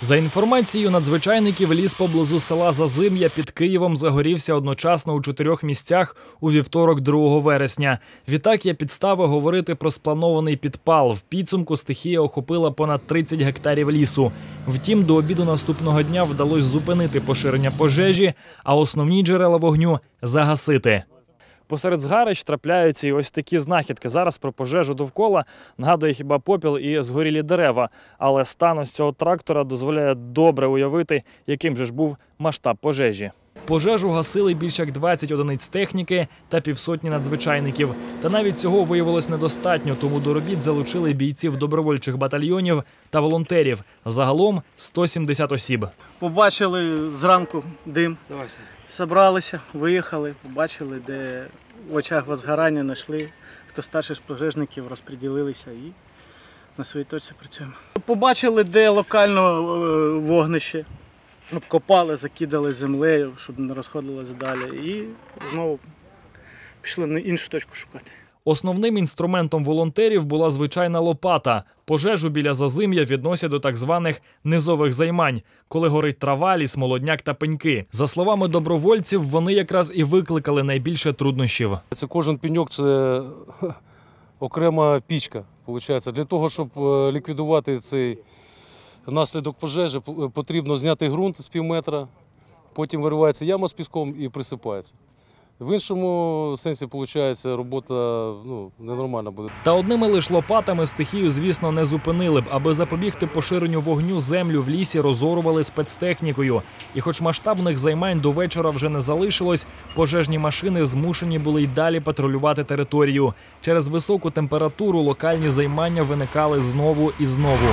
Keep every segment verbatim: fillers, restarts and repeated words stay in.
За інформацією надзвичайників, ліс поблизу села Зазим'я під Києвом загорівся одночасно у чотирьох місцях у вівторок, другого вересня. Відтак є підстави говорити про спланований підпал. В підсумку стихія охопила понад тридцять гектарів лісу. Втім, до обіду наступного дня вдалося зупинити поширення пожежі, а основні джерела вогню – загасити. Посеред згарищ трапляються і ось такі знахідки. Зараз про пожежу довкола нагадує хіба попіл і згорілі дерева. Але стан ось цього трактора дозволяє добре уявити, яким же ж був масштаб пожежі. Пожежу гасили більш як двадцять одиниць техніки та півсотні надзвичайників. Та навіть цього виявилось недостатньо, тому до робіт залучили бійців добровольчих батальйонів та волонтерів. Загалом сто сімдесят осіб. Побачили зранку дим, зібралися, виїхали, побачили, де в очах возгорання знайшли, хто старший з пожежників розподілилися і на своїй точці працюємо. Побачили, де локально вогнище. Обкопали, закидали землею, щоб не розходилося далі. І знову пішли на іншу точку шукати. Основним інструментом волонтерів була звичайна лопата. Пожежу біля Зазим'я відносять до так званих низових займань, коли горить трава, ліс, молодняк та пеньки. За словами добровольців, вони якраз і викликали найбільше труднощів. Це кожен пеньок – це окрема пічка. Виходить. Для того, щоб ліквідувати цей наслідок пожежі, потрібно зняти ґрунт з пів метра, потім виривається яма з піском і присипається. В іншому сенсі, виходить, робота ну, ненормальна буде. Та одними лише лопатами стихію, звісно, не зупинили б. Аби запобігти поширенню вогню, землю в лісі розорували спецтехнікою. І хоч масштабних займань до вечора вже не залишилось, пожежні машини змушені були й далі патрулювати територію. Через високу температуру локальні займання виникали знову і знову.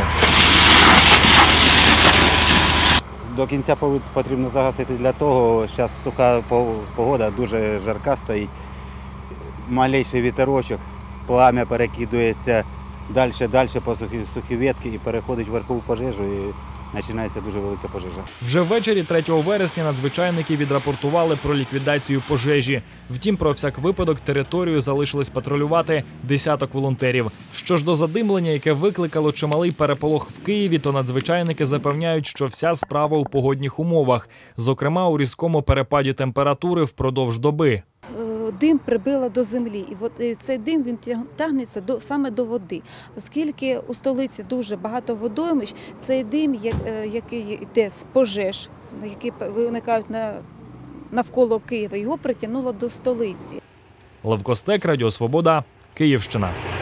До кінця потрібно загасити для того, зараз суха погода, дуже жарка стоїть, малейший вітерочок, плам'я перекидується далі-далі по сухій, сухій ветці і переходить в верхову пожежу і починається дуже велика пожежа. Вже ввечері третього вересня надзвичайники відрапортували про ліквідацію пожежі. Втім, про всяк випадок територію залишилось патрулювати десяток волонтерів. Що ж до задимлення, яке викликало чималий переполох в Києві, то надзвичайники запевняють, що вся справа у погодних умовах. Зокрема, у різкому перепаді температури впродовж доби. Дим прибило до землі, і от цей дим він тягнеться до, саме до води. Оскільки у столиці дуже багато водоймищ, цей дим, який йде з пожеж, які виникають навколо Києва, його притягнуло до столиці. Лев Костек, Радіо Свобода, Київщина.